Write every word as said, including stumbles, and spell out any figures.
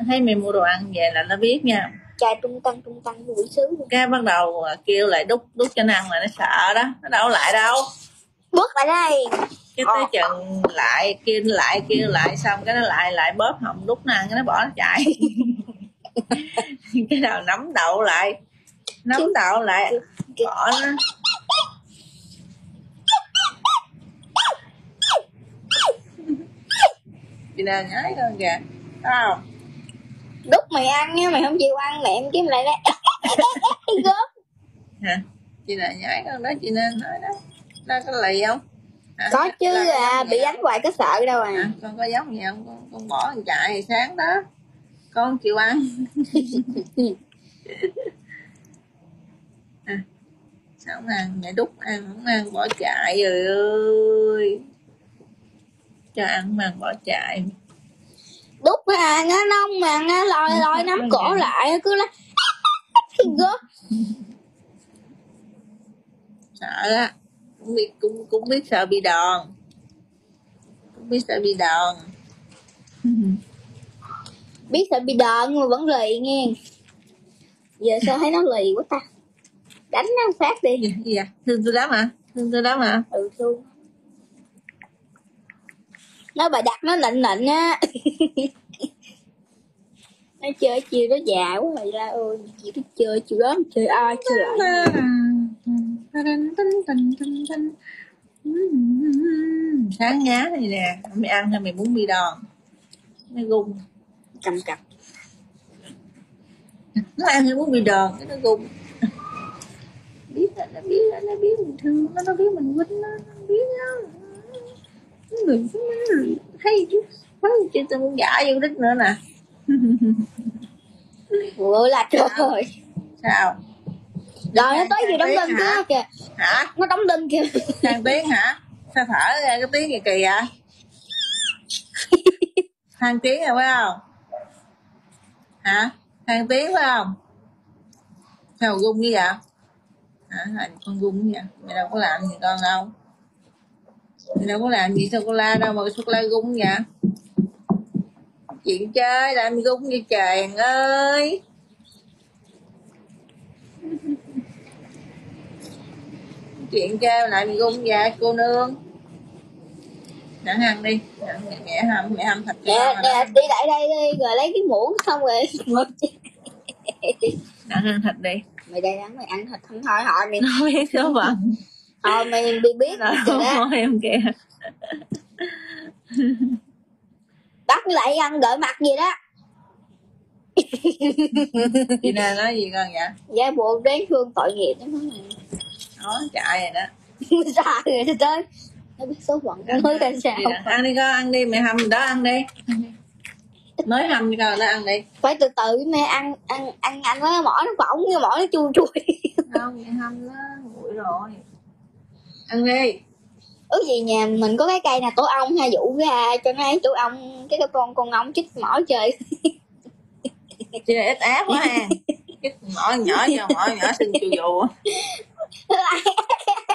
thấy mày mua đồ ăn về là nó biết nha. Trai trung tăng trung tăng buổi xứ. Cái bắt đầu kêu lại đút đút cho nó ăn là nó sợ đó, nó đâu lại đâu. Bước lại đây. Cái tới chừng lại kêu lại kêu lại xong cái nó lại lại bóp họng đút nó ăn, cái nó bỏ nó chạy. Cái đầu nắm đậu lại nắm đậu lại bỏ nó. Chị nào nhái con kìa, thấy không? Đút mày ăn nha, mày không chịu ăn mẹ em kiếm lại đấy. Gớm. Hả? Chị nào nhái con đó, chị nên nói đó. Nó có lì không? Hả? Có chứ à, bị đánh hoài có sợ đâu à. Hả? Con có giống gì không? Con, con bỏ con chạy sáng đó. Con chịu ăn. À, sao không ăn? Mẹ đút ăn, không ăn bỏ chạy rồi ơi. Cho ăn mà bỏ chạy. Đút nó ăn á, nó không ăn á, lôi lôi nắm cổ lại cứ nói gớm. Sợ á, cũng biết cũng cũng biết sợ bị đòn, cũng biết sợ bị đòn. Biết sợ bị đòn nhưng mà vẫn lì nghe. Giờ sao thấy nó lì quá ta, đánh nó phát đi. Gì, gì à? Thương tôi lắm hả? Thương tôi lắm hả? Ừ thương. Nó bà đặt nó nịnh nịnh á. Nó chơi chiều nó già quá rồi ra ơi, chỉ biết chơi chiều đó chơi ai chơi lại. Sáng nhá này nè, mày ăn hay mày muốn bị đòn? Mày gung Cầm cặp. Nó ăn hay muốn bị đòn cái nó gung. Biết là nó biết là nó biết mình thương nó, nó biết mình quýnh nó, nó biết nó. Người thấy chứ, thấy chứ tôi muốn giả vô đích nữa nè. Ủa là trời. Sao? Rồi nó tới gì đóng đinh kia kìa. Hả? Nó đóng đinh kìa. Thang tiếng hả? Sao thở ra cái tiếng gì kỳ vậy? Thang tiếng rồi phải không? Hả? Thang tiếng phải không? Sao gung như vậy? Hả? Con gung như vậy? Mày đâu có làm gì con đâu. Mày đâu có làm gì sô cô la đâu mà sô cô la gung vậy? Chuyện chơi làm gì gung như trời ơi. Chuyện chơi lại mày gung vậy cô nương. Nè ăn đi, mẹ, mẹ hâm mẹ hâm thịt Nè, nè đi lại đây đi rồi lấy cái muỗng xong rồi. Nè ăn thịt đi. Mày đây ăn mày ăn thịt không thôi hỏi mày nó biết số phận. Thôi mày đi biết rồi đó. Em kìa. Bắt lại ăn gợi mặt gì đó. Chị nên nói gì con vậy? Dạ buồn đáng thương tội nghiệp đó này. Nói chạy rồi đó. Sao rồi tới. Nó biết số phận nó nói tại sao. Ăn đi con, ăn đi, mẹ hầm đó ăn đi. Mới hầm cho con nó ăn đi. Phải từ từ mẹ ăn ăn ăn ăn nó mỏ nó phỏng cái mỏ nó chua chua. Không, mẹ hầm nó nguội rồi. Ăn đi. Ước gì nhà mình có cái cây nào tổ ong ha, dụ ra cho nó ấy tổ ong cái con con ong chích mỏ chơi. Chị này ít áp quá ha. Chích mỏ nhỏ cho mỏ nhỏ xinh chù dù.